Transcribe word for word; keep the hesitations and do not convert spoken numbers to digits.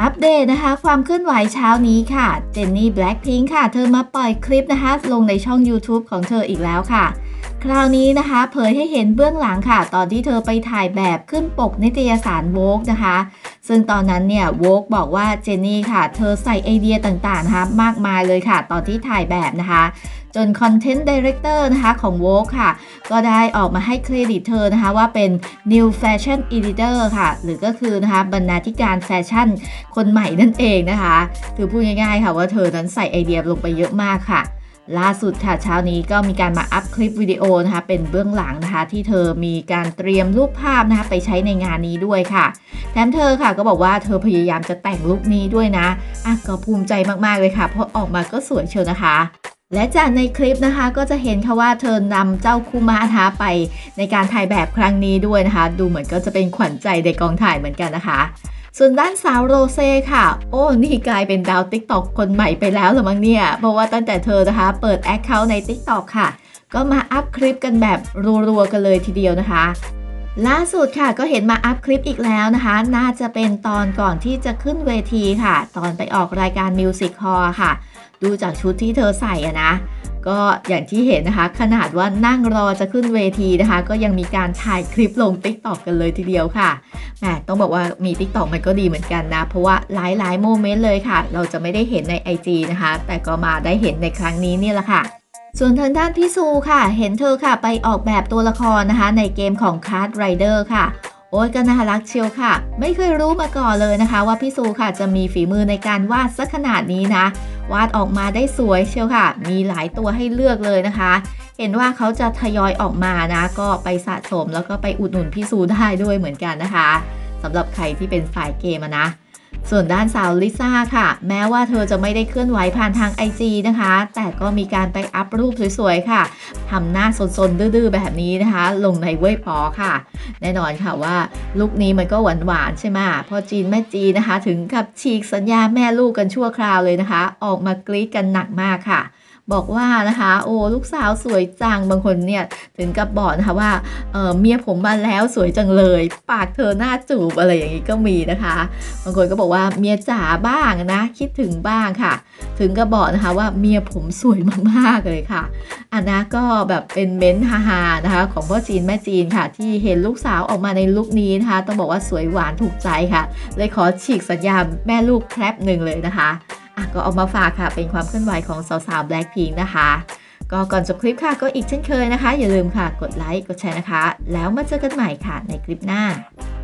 อัปเดตนะคะความเคลื่อนไหวเช้านี้ค่ะเจนนี่แบล็คพิงค์ค่ะเธอมาปล่อยคลิปนะคะลงในช่อง YouTube ของเธออีกแล้วค่ะคราวนี้นะคะเผยให้เห็นเบื้องหลังค่ะตอนที่เธอไปถ่ายแบบขึ้นปกนิตยสาร Vogue นะคะซึ่งตอนนั้นเนี่ย Vogue บอกว่าเจนนี่ค่ะเธอใส่ไอเดียต่างๆนะคะมากมายเลยค่ะตอนที่ถ่ายแบบนะคะจนคอนเทนต์ไดเรคเตอร์นะคะของ Vogue ค่ะก็ได้ออกมาให้เครดิตเธอนะคะว่าเป็น New Fashion Editor ค่ะหรือก็คือนะคะบรรณาธิการแฟชั่นคนใหม่นั่นเองนะคะคือพูดง่ายๆค่ะว่าเธอนั้นใส่ไอเดียลงไปเยอะมากค่ะล่าสุดค่ะเช้านี้ก็มีการมาอัพคลิปวิดีโอนะคะเป็นเบื้องหลังนะคะที่เธอมีการเตรียมรูปภาพนะคะไปใช้ในงานนี้ด้วยค่ะแถมเธอค่ะก็บอกว่าเธอพยายามจะแต่งลุคนี้ด้วยนะอ่ะก็ภูมิใจมากๆเลยค่ะเพราะออกมาก็สวยเชียวนะคะและจากในคลิปนะคะก็จะเห็นค่ะว่าเธอนำเจ้าคุมะนะคะไปในการถ่ายแบบครั้งนี้ด้วยนะคะดูเหมือนก็จะเป็นขวัญใจในกองถ่ายเหมือนกันนะคะส่วนด้านสาวโรเซ่ค่ะโอ้นี่กลายเป็นดาว ติ๊กต็อก คนใหม่ไปแล้วหรือมั้งเนี่ยเพราะว่าตั้งแต่เธอนะคะเปิด แอคเคาท์ ใน ติ๊กต็อก ค่ะก็มาอัพคลิปกันแบบรัวๆกันเลยทีเดียวนะคะล่าสุดค่ะก็เห็นมาอัพคลิปอีกแล้วนะคะน่าจะเป็นตอนก่อนที่จะขึ้นเวทีค่ะตอนไปออกรายการ Music Hall ค่ะดูจากชุดที่เธอใส่อะนะก็อย่างที่เห็นนะคะขนาดว่านั่งรอจะขึ้นเวทีนะคะก็ยังมีการถ่ายคลิปลง ติ๊กต็อก กันเลยทีเดียวค่ะแหมต้องบอกว่ามี ติ๊กต็อก มันก็ดีเหมือนกันนะเพราะว่าหลายๆโมเมนต์เลยค่ะเราจะไม่ได้เห็นใน ไอ จี นะคะแต่ก็มาได้เห็นในครั้งนี้นี่แหละค่ะส่วนทางด้านพี่ซูค่ะเห็นเธอค่ะไปออกแบบตัวละครนะคะในเกมของ Card Rider ค่ะโอ้ยก็น่ารักเชียวค่ะไม่เคยรู้มาก่อนเลยนะคะว่าพี่ซูค่ะจะมีฝีมือในการวาดซะขนาดนี้นะวาดออกมาได้สวยเชียวค่ะมีหลายตัวให้เลือกเลยนะคะเห็นว่าเขาจะทยอยออกมานะก็ไปสะสมแล้วก็ไปอุดหนุนพี่ซูได้ด้วยเหมือนกันนะคะสำหรับใครที่เป็นสายเกมนะส่วนด้านสาวลิซ่าค่ะแม้ว่าเธอจะไม่ได้เคลื่อนไหวผ่านทาง ไอ จี นะคะแต่ก็มีการไปอัพรูปสวยๆค่ะทำหน้าซนๆดื้อๆแบบนี้นะคะลงในเว่ยป๋อค่ะแน่นอนค่ะว่าลุคนี้มันก็หวานๆใช่ไหมพอจีนแม่จีนนะคะถึงกับฉีกสัญญาแม่ลูกกันชั่วคราวเลยนะคะออกมากรี๊ดกันหนักมากค่ะบอกว่านะคะโอ้ลูกสาวสวยจังบางคนเนี่ยถึงกับบอกนะคะว่าเออเมียผมมาแล้วสวยจังเลยปากเธอหน้าจูบอะไรอย่างนี้ก็มีนะคะบางคนก็บอกว่าเมียจ๋าบ้างนะคิดถึงบ้างค่ะถึงกับบอกนะคะว่าเมียผมสวยมากๆเลยค่ะอันนะก็แบบเป็นเม้นฮาๆนะคะของพ่อจีนแม่จีนค่ะที่เห็นลูกสาวออกมาในลุคนี้นะคะต้องบอกว่าสวยหวานถูกใจค่ะเลยขอฉีกสัญญาแม่ลูกแคปหนึ่งเลยนะคะอ่ะก็เอามาฝากค่ะเป็นความเคลื่อนไหวของสาวๆ Blackpink นะคะก็ก่อนจบคลิปค่ะก็อีกเช่นเคยนะคะอย่าลืมค่ะกดไลค์กดแชร์นะคะแล้วมาเจอกันใหม่ค่ะในคลิปหน้า